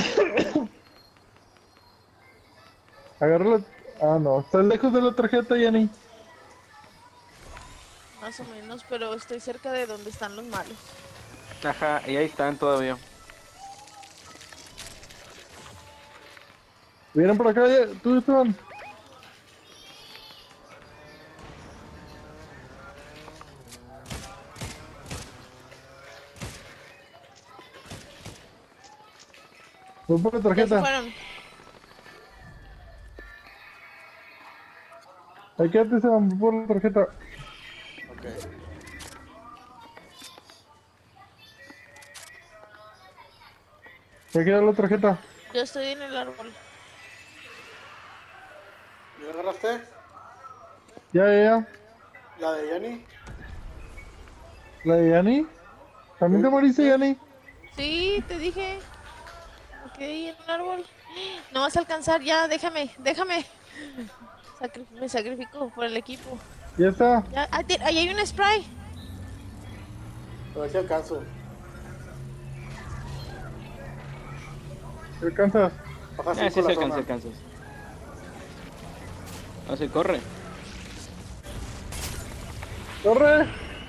Agárralo. Ah, no. Estás lejos de la tarjeta, Yanni. Más o menos, pero estoy cerca de donde están los malos. Ajá, y ahí están todavía. Vienen por acá, tú, Esteban. Voy por la Ya se tarjeta. fueron. Ahí quédate, Esteban. Voy por la tarjeta. Ok. Ahí queda la tarjeta. Yo estoy en el árbol. ¿Ya agarraste? Ya. ¿La de Yanni? ¿La de Yanni? ¿También te moriste, Yanni? Sí, te dije. Me quedé ahí en un árbol. No vas a alcanzar, ya, déjame. Me sacrifico por el equipo. Ya está. Ya, ahí hay un spray. A ver si alcanzo. ¿Te alcanzas? Baja Sí 5 se la alcanza, zona. alcanzas. No se corre. ¡Corre!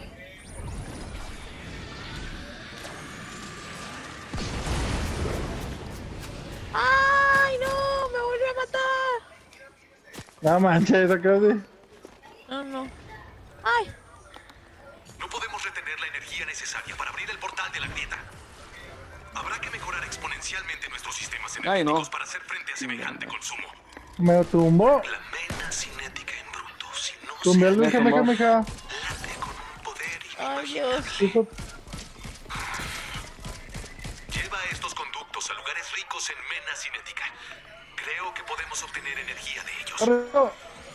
¡Ay, no! ¡Me volvió a matar! No manches, acá de... No. ¡Ay! No podemos retener la energía necesaria para abrir el portal de la grieta. Habrá que mejorar exponencialmente nuestros sistemas Ay, no. energéticos para hacer frente a semejante consumo. Me tumbó. La mena cinética en bruto, si no Tumbé al Me tumbó. Meja. late con un poder ¡Ay, inimaginable. Dios! Lleva estos conductos a lugares ricos en mena cinética. Creo que podemos obtener energía de ellos. ¡Corre!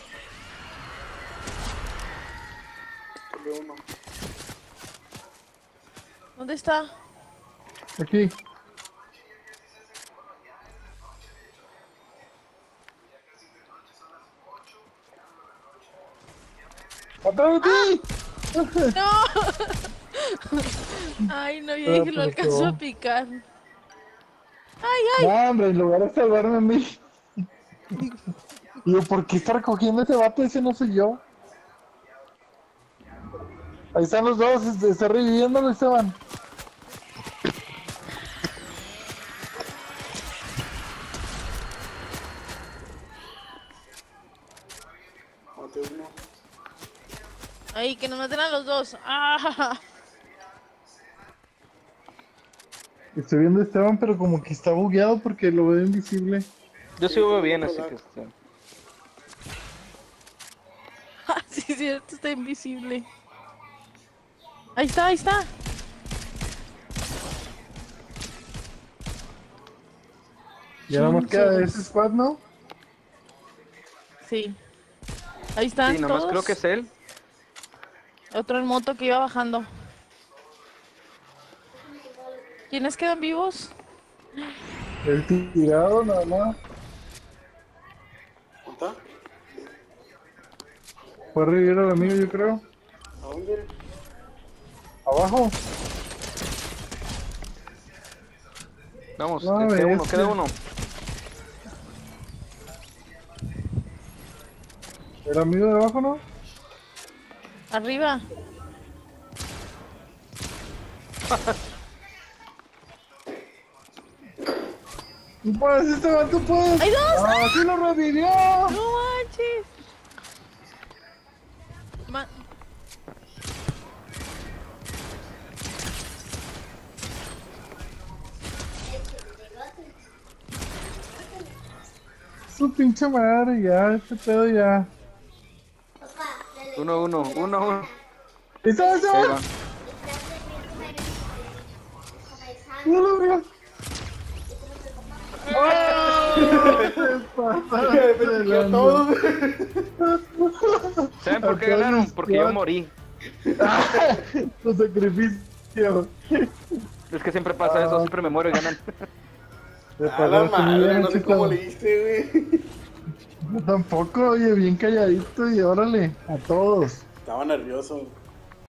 Tuve uno. ¿Dónde está? Aquí. ¡Atrás de ti! ¡No! Ay, no, yo dije lo alcanzó a picar. ¡Ay! No, hombre, en lugar de salvarme a mí. Y yo, ¿por qué está recogiendo ese vato? Ese no soy yo. Ahí están los dos, está reviviéndolo, Esteban. Maté uno. ¡Ay, que nos maten a los dos! ¡Ah! Estoy viendo a Esteban, pero como que está bugueado porque lo veo invisible. Yo sí veo bien, así que está. Sí, es cierto, está invisible. Ahí está. Ya nada más queda ese squad, ¿no? Sí. Ahí están Sí, nomás todos. creo que es él. Otro en moto que iba bajando. ¿Quiénes quedan vivos? El tirado, nada más. ¿Dónde está? Fue a revivir al amigo, yo creo. ¿A dónde? Abajo. Vamos, No, queda uno. El amigo de abajo, ¿no? Arriba. Tú puedes, Esteban, tú puedes. ¡Hay dos! ¡Ah, sí lo revivió! ¡No manches! Su pinche madre, ya, este pedo ya. Uno. ¿Y sabes, Ahí Esteban? va. ¡No lo veo! Yo todo. ¿Saben por qué ganaron? Porque yo morí. Tu sacrificio. Es que siempre pasa eso, siempre me muero y ganan. A la madre, no sé cómo le diste, güey. Yo tampoco, oye, bien calladito y órale, a todos. Estaba nervioso.